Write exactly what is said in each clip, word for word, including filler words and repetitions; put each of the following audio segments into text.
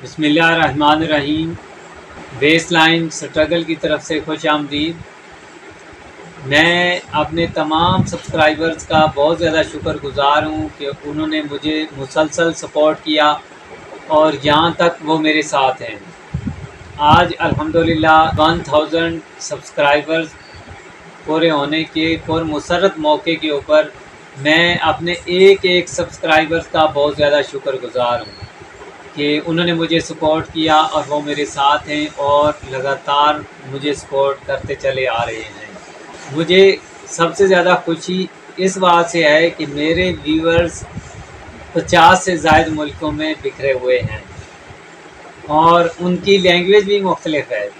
بسم اللہ الرحمن الرحیم۔ بیس لائن سٹرگل کی طرف سے خوش آمدید۔ میں اپنے تمام سبسکرائبرز کا بہت زیادہ شکر گزار ہوں کہ انہوں نے مجھے مسلسل سپورٹ کیا اور یہاں تک وہ میرے ساتھ ہیں۔ آج الحمدللہ ون تھاؤزینڈ سبسکرائبرز پورے ہونے کے پر مسرت موقع کے اوپر میں اپنے ایک ایک سبسکرائبرز کا بہت زیادہ شکر گزار ہوں کہ انہوں نے مجھے سپورٹ کیا اور وہ میرے ساتھ ہیں اور لگاتار مجھے سپورٹ کرتے چلے آ رہے ہیں۔ مجھے سب سے زیادہ خوشی اس بات سے ہے کہ میرے ویورز پچاس سے زائد ملکوں میں بکھرے ہوئے ہیں اور ان کی لینگویج بھی مختلف ہے۔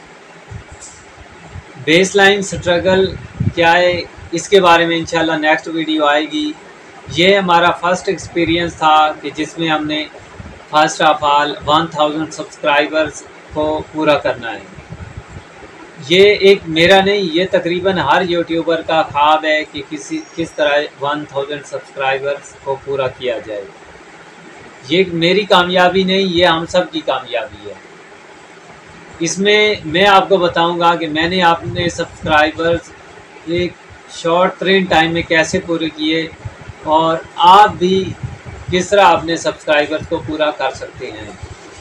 بیس لائن سٹرگل کیا ہے اس کے بارے میں انشاءاللہ نیکسٹ ویڈیو آئے گی۔ یہ ہمارا فرسٹ ایکسپیرینس تھا کہ جس میں ہم نے first of all one thousand subscribers کو پورا کرنا ہے۔ یہ ایک میرا نہیں، یہ تقریباً ہر یوٹیوبر کا خواب ہے کہ کسی کس طرح ون تھاؤزینڈ سبسکرائبرز کو پورا کیا جائے۔ یہ میری کامیابی نہیں، یہ ہم سب کی کامیابی ہے۔ اس میں میں آپ کو بتاؤں گا کہ میں نے اپنے سبسکرائبرز ایک شارٹ ترین ٹائم میں کیسے پورے کیے اور آپ بھی کس طرح اپنے سبسکرائبرز کو پورا کر سکتے ہیں۔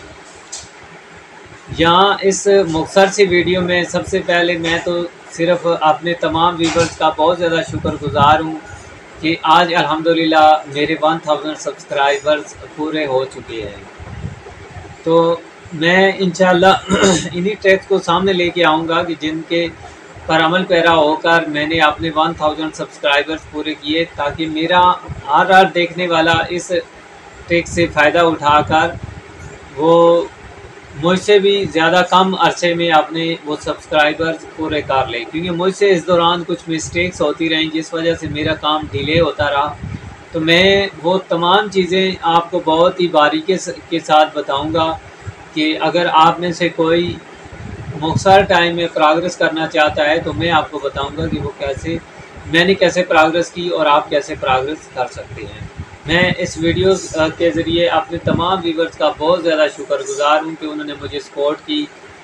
یہاں اس مختصر سی ویڈیو میں سب سے پہلے میں تو صرف اپنے تمام ویورز کا بہت زیادہ شکر گزار ہوں کہ آج الحمدللہ میرے ون تھاؤزینڈ سبسکرائبرز پورے ہو چکے ہیں۔ تو میں انشاءاللہ انہی ٹریکس کو سامنے لے کے آؤں گا کہ جن کے پر عمل پیرا ہو کر میں نے اپنے ون تھاؤزینڈ سبسکرائبرز پورے کیے، تاکہ میرا ہر ہر دیکھنے والا اس ٹرک سے فائدہ اٹھا کر وہ مجھ سے بھی زیادہ کم عرصے میں اپنے وہ سبسکرائبرز پورے کر لیں، کیونکہ مجھ سے اس دوران کچھ مسٹیکس ہوتی رہیں جس وجہ سے میرا کام ڈیلے ہوتا رہا۔ تو میں وہ تمام چیزیں آپ کو بہت ہی باریکی کے ساتھ بتاؤں گا کہ اگر آپ میں سے کوئی مختصر ٹائم میں پروگریس کرنا چاہتا ہے تو میں آپ کو بتاؤں گا کہ وہ کیسے میں نے کیسے پروگریس کی اور آپ کیسے پروگریس کر سکتے ہیں۔ میں اس ویڈیو کے ذریعے اپنے تمام ویورز کا بہت زیادہ شکر گزار ہوں کہ انہوں نے مجھے سپورٹ کی۔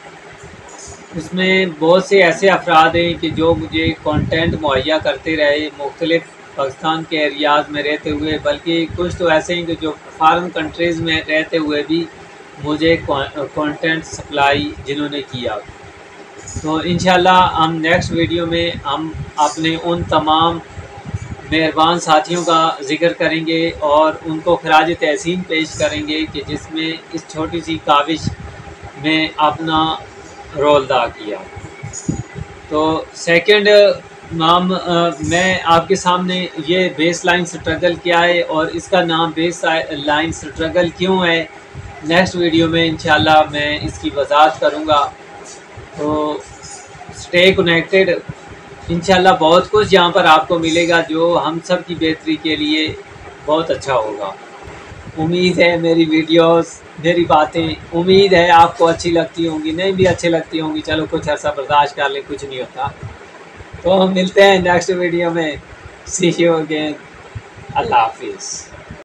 اس میں بہت سے ایسے افراد ہیں کہ جو مجھے کانٹینٹ مہیا کرتے رہے مختلف پاکستان کے ایریاز میں رہتے ہوئے، بلکہ کچھ تو ایسے ہیں کہ جو فارن کنٹریز میں رہتے ہوئے بھی مجھے کانٹینٹ سپلائی جنہوں نے کیا۔ تو انشاءاللہ ہم نیکسٹ ویڈیو میں ہم اپنے ان تمام مہربان ساتھیوں کا ذکر کریں گے اور ان کو خراج تحسین پیش کریں گے کہ جس میں اس چھوٹی سی کاوش میں اپنا رول ادا کیا۔ تو سیکنڈ نام میں آپ کے سامنے یہ بیس لائن سٹرگل کیا ہے اور اس کا نام بیس لائن سٹرگل کیوں ہے، نیکسٹ ویڈیو میں انشاءاللہ میں اس کی وضاحت کروں گا۔ تو اسٹے کنیکٹڈ، انشاءاللہ بہت کچھ یہاں پر آپ کو ملے گا جو ہم سب کی بہتری کے لیے بہت اچھا ہوگا۔ امید ہے میری ویڈیوز میری باتیں امید ہے آپ کو اچھی لگتی ہوں گی، نہیں بھی اچھی لگتی ہوں گی، چلو کچھ عرصہ برداشت کر لیں، کچھ نہیں ہوتا۔ تو ہم ملتے ہیں نیکسٹ ویڈیو میں۔ سی یو اگین، اللہ حافظ۔